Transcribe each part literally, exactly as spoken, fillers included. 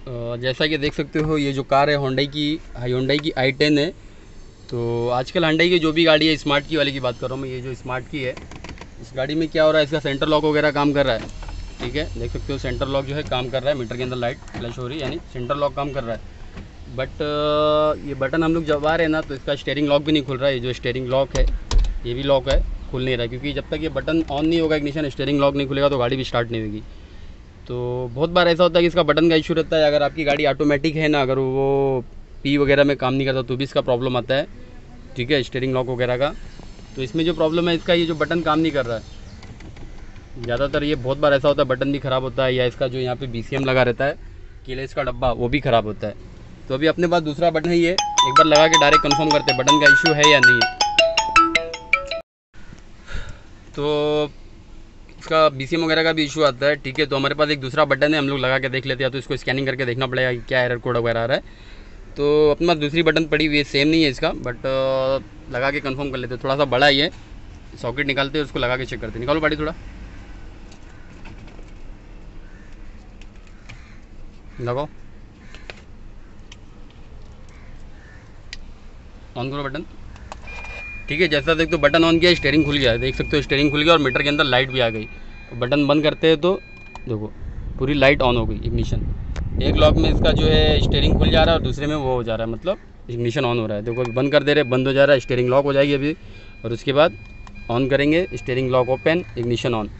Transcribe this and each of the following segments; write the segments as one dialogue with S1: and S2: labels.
S1: अ, जैसा कि देख सकते हो ये जो कार है होंडई की हायोंडई की आई टेन है। तो आजकल होंडई की जो भी गाड़ी है, स्मार्ट की वाले की बात कर रहा हूँ मैं, ये जो स्मार्ट की है, इस गाड़ी में क्या हो रहा है, इसका सेंटर लॉक वगैरह काम कर रहा है। ठीक है, देख सकते हो सेंटर लॉक जो है काम कर रहा है, मीटर के अंदर लाइट फ्लैश हो रही है, यानी सेंटर लॉक काम कर रहा है। बट ये बटन हम लोग जब आ रहे हैं ना, तो इसका स्टीयरिंग लॉक भी नहीं खुल रहा है। ये जो स्टीयरिंग लॉक है ये भी लॉक है, खुल नहीं रहा है, क्योंकि जब तक ये बटन ऑन नहीं होगा इग्निशन, स्टीयरिंग लॉक नहीं खुलेगा तो गाड़ी भी स्टार्ट नहीं होगी। तो बहुत बार ऐसा होता है कि इसका बटन का इशू रहता है। अगर आपकी गाड़ी ऑटोमेटिक है ना, अगर वो पी वगैरह में काम नहीं करता तो भी इसका प्रॉब्लम आता है। ठीक है, स्टीयरिंग लॉक वगैरह का। तो इसमें जो प्रॉब्लम है इसका, ये जो बटन काम नहीं कर रहा है ज़्यादातर, ये बहुत बार ऐसा होता है बटन भी ख़राब होता है, या इसका जो यहाँ पे बी सी एम लगा रहता है कीलेस का डब्बा, वो भी ख़राब होता है। तो अभी अपने पास दूसरा बटन है, ये एक बार लगा के डायरेक्ट कंफर्म करते हैं बटन का इशू है या नहीं है। तो इसका बी सी एम वगैरह का भी इशू आता है। ठीक है, तो हमारे पास एक दूसरा बटन है, हम लोग लगा के देख लेते हैं, तो इसको स्कैनिंग करके देखना पड़ेगा कि क्या एरर कोड वगैरह आ रहा है। तो अपने पास दूसरी बटन पड़ी हुई है, सेम नहीं है इसका, बट लगा के कंफर्म कर लेते हैं। थोड़ा सा बड़ा ही है, सॉकेट निकालते हैं, उसको लगा के चेक करते हैं। निकालो बाड़ी थोड़ा लगाओ, ऑन करो बटन। ठीक है, जैसा देख तो बटन ऑन किया, स्टीयरिंग खुल गया है, देख सकते हो स्टीयरिंग खुल गया और मीटर के अंदर लाइट भी आ गई। बटन बंद करते हैं तो देखो पूरी लाइट ऑन हो गई, इग्निशन। एक लॉक में इसका जो है स्टीयरिंग खुल जा रहा है और दूसरे में वो हो जा रहा है, मतलब इग्निशन ऑन हो रहा है। देखो बंद कर दे रहे, बंद हो जा रहा है, स्टीयरिंग लॉक हो जाएगी अभी, और उसके बाद ऑन करेंगे, steering lock open, ignition on,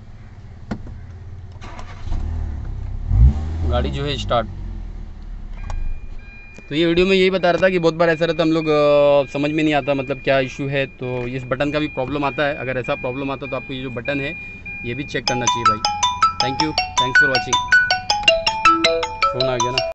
S1: गाड़ी जो है स्टार्ट। तो ये वीडियो में यही बता रहा था कि बहुत बार ऐसा रहता है, हम लोग अ, समझ में नहीं आता मतलब क्या इशू है। तो इस बटन का भी प्रॉब्लम आता है। अगर ऐसा प्रॉब्लम आता है तो आपको ये जो बटन है ये भी चेक करना चाहिए भाई। Thank you, thanks for watching. Phone आ गया ना।